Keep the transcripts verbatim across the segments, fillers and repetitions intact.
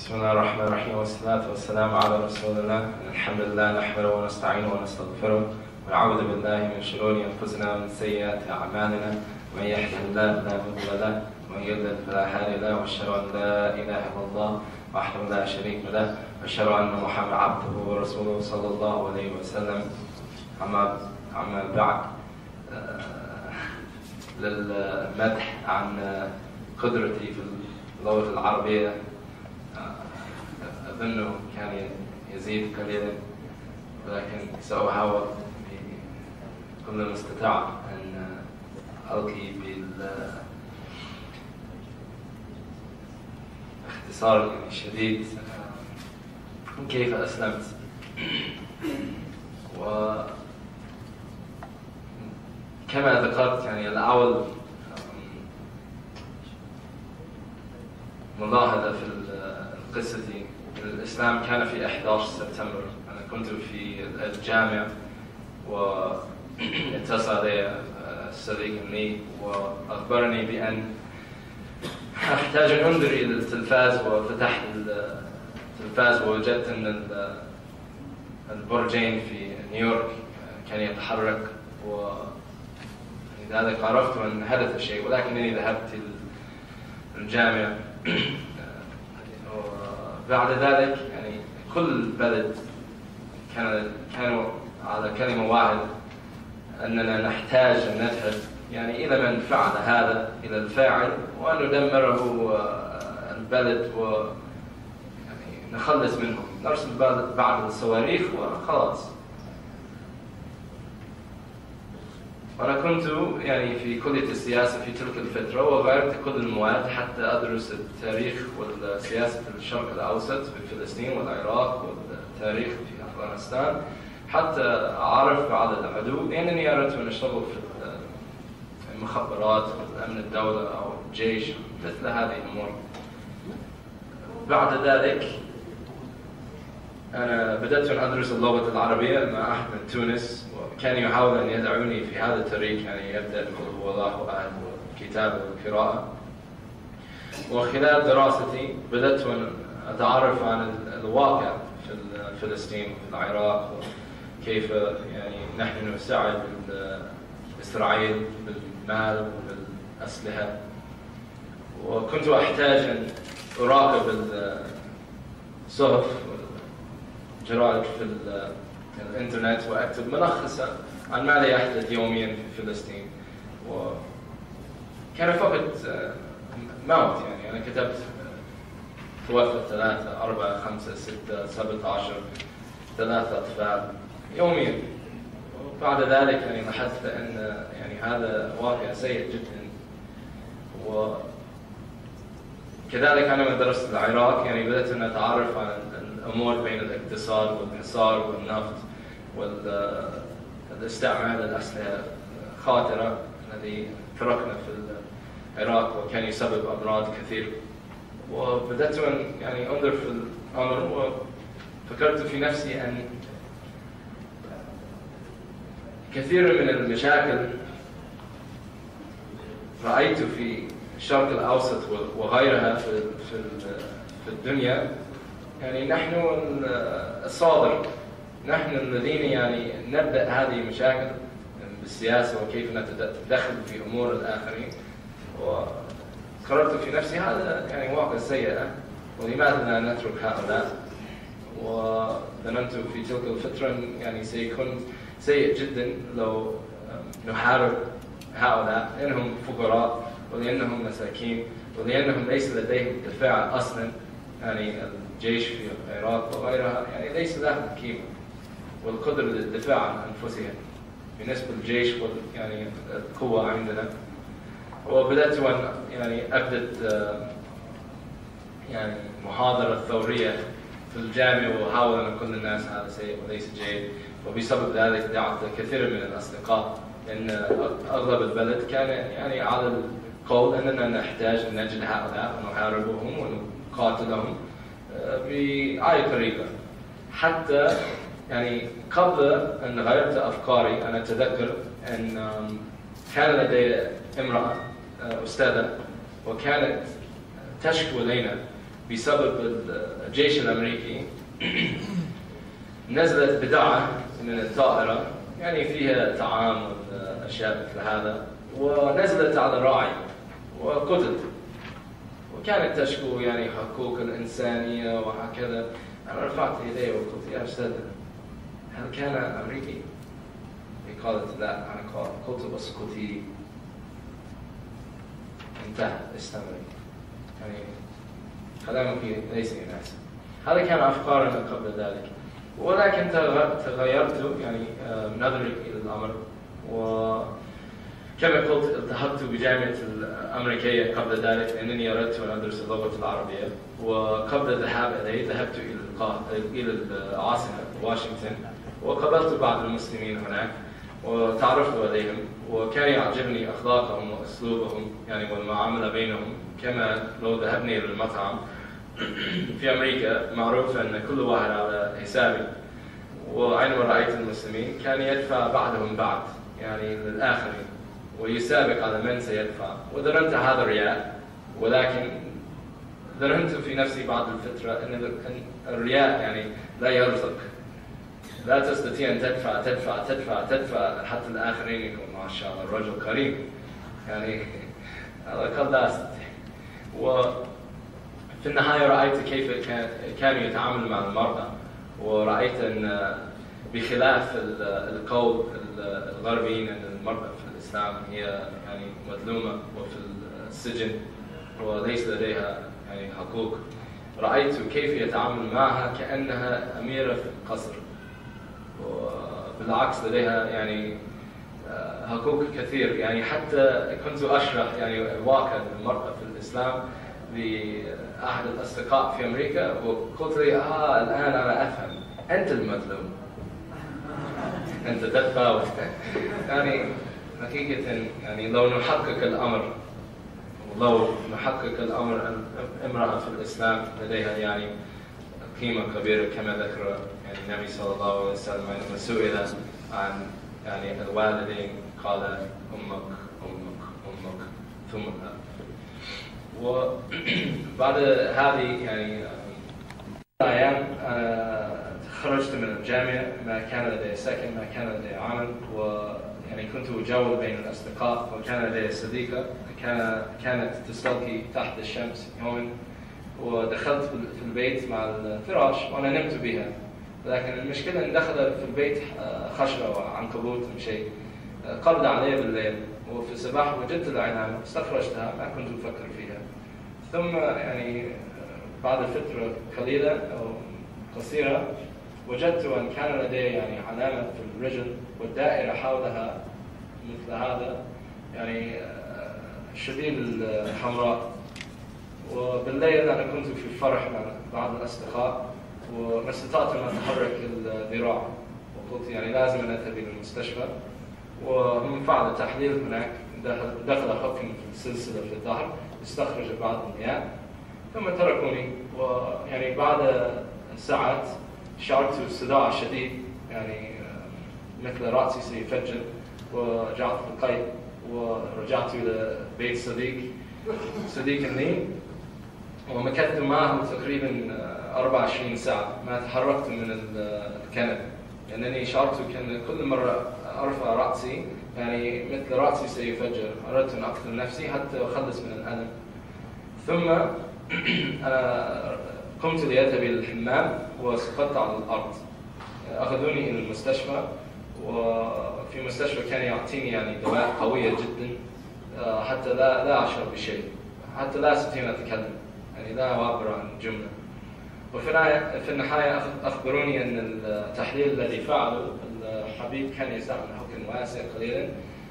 بسم الله الرحمن الرحيم والصلاة والسلام على رسول الله. الحمد لله نحمده ونستعينه ونستغفره ونعوذ بالله من شرور أنفسنا ومن سيئات أعمالنا، من يهده الله فلا مضل له ومن يضلل فلا هادي له، وأشهد أن لا إله إلا الله وحده لا شريك له، وأشهد أن محمدا عبده ورسوله صلى الله عليه وسلم. أما أما بعد، للمدح عن قدرتي في اللغة العربية أظنه كان يزيد قليلا، ولكن سأحاول بكل ما استطاع أن ألقي باختصار شديد كيف أسلمت. وكما ذكرت يعني الأول ملاحظة في قصتي، الإسلام كان في أحد عشر سبتمبر. أنا كنت في الجامعة واتصل بي صديق لي وأخبرني بأن أحتاج أن أنظر إلى التلفاز، وفتحت التلفاز ووجدت أن البرجين في نيويورك كان يتحرك، ولذلك عرفت أن حدث شيء، ولكنني ذهبت الجامعة. بعد ذلك يعني كل بلد كان كانوا على كلمة واحدة، أننا نحتاج أن نذهب يعني إلى من فعل هذا، إلى الفاعل، وأن ندمره البلد و يعني نخلص منهم، نرسل بعض الصواريخ وخلاص. وأنا كنت يعني في كلية السياسة في تلك الفترة، وغيرت كل المواد حتى أدرس التاريخ والسياسة في الشرق الأوسط، في فلسطين والعراق، والتاريخ في أفغانستان، حتى أعرف بعض العدو، لأنني أردت أن أشتغل في المخابرات والأمن الدولة أو الجيش، مثل هذه الأمور. بعد ذلك أنا بدأت أن أدرس اللغة العربية مع أحد من تونس، وكان يحاول أن يدعوني في هذا الطريق، يعني يبدأ بقول هو الله أحد والكتابة والقراءة. وخلال دراستي بدأت أن أتعرف عن الواقع في فلسطين وفي العراق، وكيف يعني نحن نساعد إسرائيل بالمال وبالأسلحة. وكنت أحتاج أن أراقب الصحف والجرائد في الإنترنت، وأكتب ملخصا عن ماذا يحدث يوميا في فلسطين. وكان فقط موت، يعني أنا كتبت توفى ثلاثة أربعة خمسة ستة سبعة عشر ثلاثة أطفال يوميا. وبعد ذلك يعني لاحظت أن يعني هذا واقع سيء جدا. وكذلك أنا من درست العراق، يعني بدأت أن أتعرف على الأمور بين الاقتصاد والحصار والنفط والاستعمال الأسلحة خاطرة الذي تركنا في العراق، وكان يسبب أمراض كثير. وبدأت أن يعني أنظر في الأمر، وفكرت في نفسي أن كثير من المشاكل رأيت في الشرق الأوسط وغيرها في في الدنيا، يعني نحن الصادر، نحن الذين يعني نبدأ هذه المشاكل بالسياسة، وكيف نتدخل في أمور الآخرين. وقررت في نفسي هذا يعني واقع سيء، ولماذا لا نترك هؤلاء؟ وظننت في تلك الفترة يعني سيكون سيء جدا لو نحارب هؤلاء، لأنهم فقراء، ولأنهم مساكين، ولأنهم ليس لديهم دفاع أصلا. يعني الجيش في العراق وغيرها يعني ليس لهم قيمة والقدرة للدفاع عن أنفسهم بالنسبة للجيش يعني القوة عندنا. وبدأت أن يعني أبدأ يعني محاضرة ثورية في الجامعة، وأحاول أن أقول للناس هذا سيء وليس جيد. وبسبب ذلك دعت كثير من الأصدقاء، لأن أغلب البلد كان يعني على القول أننا نحتاج أن نجد هؤلاء ونحاربهم ونقاتلهم بأي طريقة. حتى يعني قبل أن غيرت أفكاري، أنا أتذكر أن كان لدي امرأة أستاذة، وكانت تشكو إلينا بسبب الجيش الأمريكي نزلت بضاعة من الطائرة يعني فيها طعام وأشياء مثل هذا، ونزلت على الراعي وقتل، وكانت تشكو يعني حقوق الإنسانية وهكذا. أنا رفعت يدي وقلت يا أستاذ هل كان أمريكي؟ هي قالت لا. أنا قلت بس قلت انتهى استمري، يعني كلامك ليس يناسب. هذا كان أفكارنا قبل ذلك، ولكن تغيرت يعني نظري إلى الأمر، وكما قلت التحقت بجامعة الأمريكية قبل ذلك لأنني أردت أن أدرس اللغة العربية، وقبل الذهاب إليه ذهبت إلى العاصمة واشنطن وقابلت بعض المسلمين هناك وتعرفت عليهم، وكان يعجبني أخلاقهم وأسلوبهم يعني والمعاملة بينهم، كما لو ذهبنا إلى المطعم في أمريكا معروف أن كل واحد على حسابي، وعندما رأيت المسلمين كان يدفع بعضهم بعض يعني للآخرين ويسابق على من سيدفع، وظننت هذا رياء، ولكن ظننت في نفسي بعد الفترة أن الرياء يعني لا يرزق، لا تستطيع أن تدفع تدفع تدفع تدفع حتى الآخرين يقول ما شاء الله الرجل كريم، يعني هذا قد لا أستطيع. وفي النهاية رأيت كيف كانوا يتعاملوا مع المرأة، ورأيت أن بخلاف القول الغربيين أن المرأة في الإسلام هي يعني مظلومة وفي السجن وليس لديها يعني حقوق، رأيت كيف يتعامل معها كأنها أميرة في القصر، وبالعكس لديها يعني حقوق كثير. يعني حتى كنت أشرح يعني واقع المرأة في الإسلام لأحد الأصدقاء في أمريكا، وقلت لي آه الآن أنا أفهم، أنت المظلوم، أنت تدفع يعني حقيقة يعني لو نحقق الأمر ولو نحقق الأمر أن امرأة في الإسلام لديها يعني قيمة كبيرة كما ذكر يعني النبي صلى الله عليه وسلم عندما سئل عن يعني الوالدين قال أمك أمك أمك ثم الأب. وبعد هذه يعني الأيام أنا خرجت من الجامعة، ما كان لدي سكن، ما كان لدي عمل، ويعني كنت أجول بين الأصدقاء، وكان لدي صديقة كان كانت تستلقي تحت الشمس يوما، ودخلت في البيت مع الفراش وأنا نمت بها، لكن المشكلة أن دخل في البيت خشبة وعنكبوت أو شيء قبض علي بالليل، وفي الصباح وجدت العنان استخرجتها، ما كنت أفكر فيها. ثم يعني بعد فترة قليلة أو قصيرة وجدت أن كان لدي يعني علامة في الرجل والدائرة حولها مثل هذا يعني شديد الحمراء. وبالليل أنا كنت في فرح مع بعض الأصدقاء وما استطعت أن أتحرك الذراع، وقلت يعني لازم أن أذهب إلى المستشفى، ومن فعل تحليل هناك دخل حكم في السلسلة في الظهر، استخرج بعض المياه ثم تركوني. ويعني بعد ساعات شعرت بصداع شديد يعني مثل رأسي سيفجر، ورجعت في القيد ورجعت إلى بيت صديق صديق لي، ومكثت معه تقريبا أربع وعشرين ساعة ما تحركت من الكنبة، لأنني شعرت كأن كل مرة أرفع رأسي يعني مثل رأسي سيفجر، أردت أن أقتل نفسي حتى أخلص من الألم. ثم أنا قمت لأذهب إلى الحمام وسقطت على الأرض، أخذوني إلى المستشفى، وفي المستشفى كان يعطيني يعني دواء قوية جدا حتى لا لا أشعر بشيء، حتى لا أستطيع أن أتكلم، يعني لا أعبر عن جملة. وفي النهاية أخبروني أن التحليل الذي فعله الحبيب كان يستعمل حقن واسع قليلا،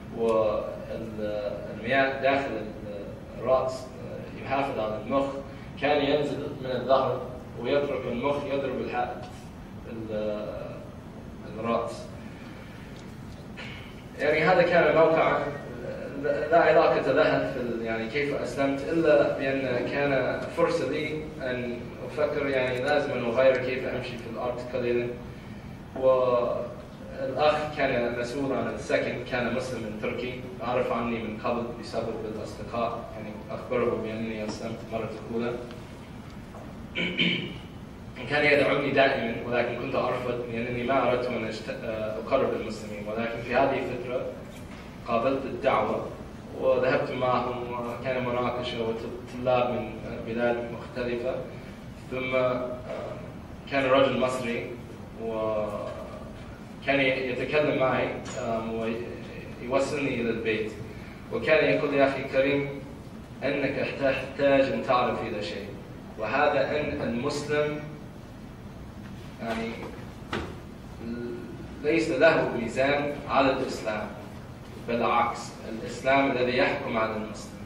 والمياه داخل الرأس يحافظ على المخ، كان ينزل من الظهر ويترك المخ يضرب الحائط الرأس. يعني هذا كان موقع لا علاقة لها في يعني كيف أسلمت، إلا بأن كان فرصة لي أن أفكر يعني لازم أن أغير كيف أمشي في الأرض قليلا. والأخ كان مسؤول عن السكن كان مسلم تركي، عرف عني من قبل بسبب الأصدقاء، يعني أخبره بأنني أسلمت مرة أولى. كان يدعوني دائما، ولكن كنت أرفض لأنني ما أردت أن أقرب المسلمين. ولكن في هذه الفترة قابلت الدعوة وذهبت معهم، وكان مناقشة وطلاب من بلاد مختلفة. ثم كان رجل مصري وكان يتكلم معي ويوصلني إلى البيت، وكان يقول: يا أخي كريم، أنك تحتاج أن تعرف إلى شيء، وهذا أن المسلم يعني ليس له ميزان على الإسلام، بالعكس الإسلام الذي يحكم على المسلم.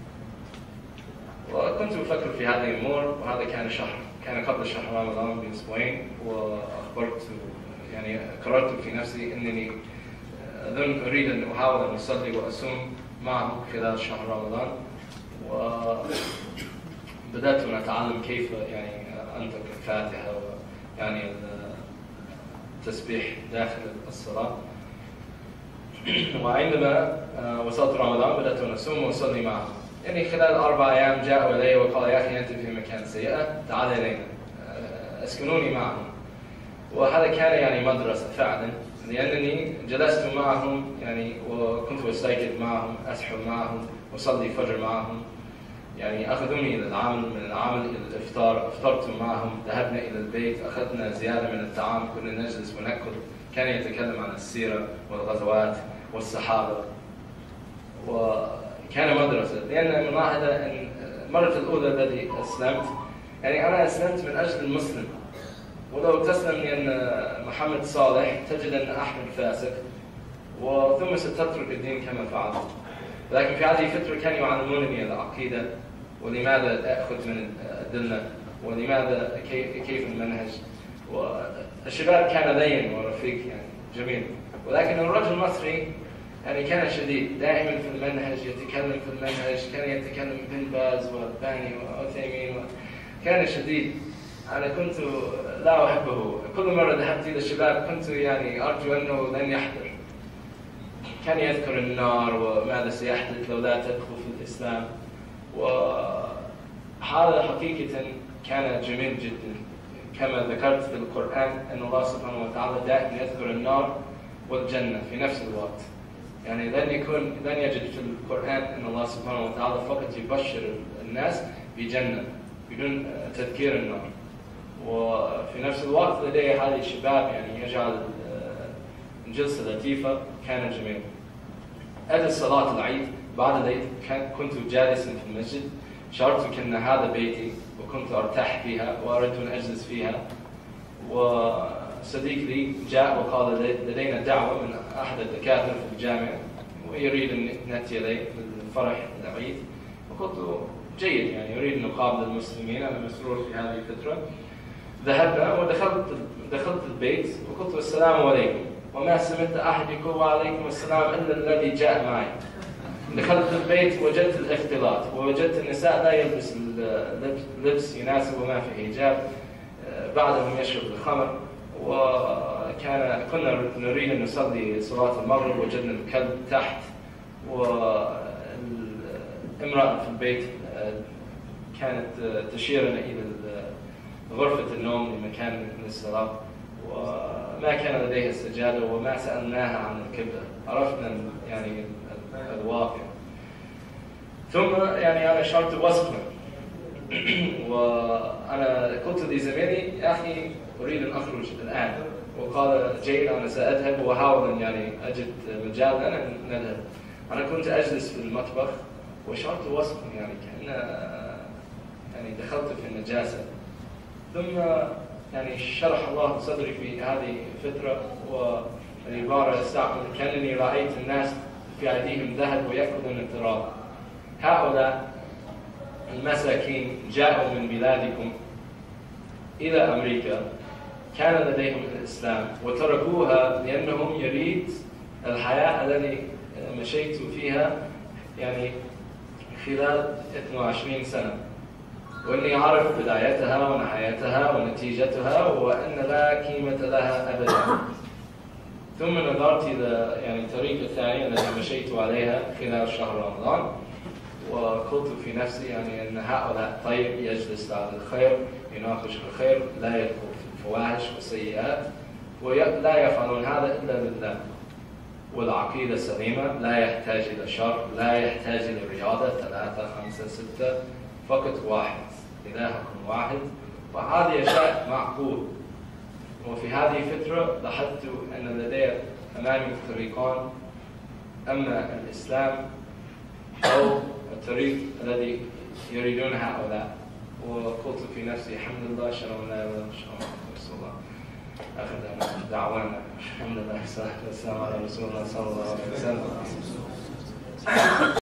وكنت أفكر في هذه الأمور، وهذا كان شهر كان قبل شهر رمضان بأسبوعين، وأخبرت يعني قررت في نفسي أنني أظن أريد أن أحاول أن أصلي وأصوم معهم خلال شهر رمضان. وبدأت أن أتعلم كيف يعني أنطق الفاتحة ويعني التسبيح داخل الصلاة. وعندما وصلت رمضان بدأت أن أصوم وأصلي معهم. يعني خلال أربع أيام جاءوا إلي وقال: يا أخي أنت في مكان سيئة، تعال إلينا أسكنوني معهم. وهذا كان يعني مدرسة فعلا، لأنني جلست معهم يعني وكنت أستيقظ معهم، أسحر معهم، أصلي فجر معهم. يعني أخذوني إلى العمل، من العمل إلى الإفطار، أفطرت معهم، ذهبنا إلى البيت، أخذنا زيادة من الطعام، كنا نجلس ونأكل. كان يتكلم عن السيرة والغزوات والصحابة، وكان مدرسة. لأن ملاحظة أن المرة الأولى التي أسلمت، يعني أنا أسلمت من أجل المسلم، ولو تسلم لأن محمد صالح تجد أن أحمد فاسق، وثم ستترك الدين كما فعلت. لكن في هذه الفترة كانوا يعلمونني العقيدة، ولماذا أخذ من الأدلة، ولماذا كيف المنهج. والشباب كان لين ورفيق يعني جميل، ولكن الرجل المصري يعني كان شديد، دائما في المنهج، يتكلم في المنهج، كان يتكلم بن باز والباني وعثيمين، كان شديد. أنا كنت لا أحبه. كل مرة ذهبت إلى الشباب كنت يعني أرجو أنه لن يحضر. كان يذكر النار وماذا سيحدث لو لا تدخل في الإسلام، وهذا حقيقة كان جميل جدا. كما ذكرت في القرآن أن الله سبحانه وتعالى دائما يذكر النار والجنة في نفس الوقت. يعني لن يكون لن يجد في القرآن أن الله سبحانه وتعالى فقط يبشر الناس بجنة بدون تذكير النار. وفي نفس الوقت لديه هذه الشباب يعني يجعل الجلسة لطيفة. كان جميل. أجل صلاة العيد، بعد العيد كنت جالسا في المسجد، شعرت كأن هذا بيتي وكنت أرتاح فيها وأردت أن أجلس فيها. وصديق لي جاء وقال: لدينا دعوة من أحد الدكاترة في الجامعة ويريد أن نأتي إليه للفرح العيد. وقلت: جيد، يعني أريد أن أقابل المسلمين، أنا مسرور في هذه الفترة. ذهبنا ودخلت دخلت البيت وقلت: السلام عليكم. وما سمعت أحد يقول وعليكم السلام إلا الذي جاء معي. دخلت البيت وجدت الاختلاط، ووجدت النساء لا يلبس لبس يناسب وما في حجاب، بعضهم يشرب الخمر. وكان كنا نريد أن نصلي صلاة المغرب، وجدنا الكلب تحت، والامرأة في البيت كانت تشيرنا إلى غرفة النوم لمكان للصلاة، وما كان لديها السجادة، وما سألناها عن القبلة. عرفنا يعني الواقع. ثم يعني أنا شعرت وصفا، وأنا قلت لزميلي: يا أخي أريد أن أخرج الآن. وقال: جيد، أنا سأذهب وأحاول أن يعني أجد مجال أنا نذهب. أنا كنت أجلس في المطبخ وشعرت وصفا، يعني كأن يعني دخلت في النجاسة. ثم يعني شرح الله صدري في هذه الفترة، والعبارة استعمل: كأنني رأيت الناس في أيديهم ذهب ويأكلون التراب. هؤلاء المساكين جاءوا من بلادكم إلى أمريكا، كان لديهم الإسلام وتركوها لأنهم يريد الحياة التي مشيت فيها يعني خلال اثنتين وعشرين سنة، وإني أعرف بدايتها ونهايتها ونتيجتها، وأن لا قيمة لها أبدا. ثم نظرت إلى يعني الطريقة الثانية التي مشيت عليها خلال شهر رمضان، وقلت في نفسي يعني أن هؤلاء طيب، يجلس لأهل الخير، يناقش الخير، لا يدخل في الفواحش والسيئات، ولا يفعلون هذا إلا لله، والعقيدة سليمة، لا يحتاج إلى شر، لا يحتاج إلى رياضة، ثلاثة خمسة ستة، فقط واحد، إلهكم واحد. وهذه أشياء معقول. وفي هذه الفترة لاحظت أن لدي أمامي طريقان، أما الإسلام أو الطريق الذي يريدون هؤلاء. وقلت في نفسي الحمد لله، أشهد أن لا إله إلا الله رسول الله. آخر دعوانا الحمد لله والصلاة والسلام على رسول الله صلى الله عليه وسلم.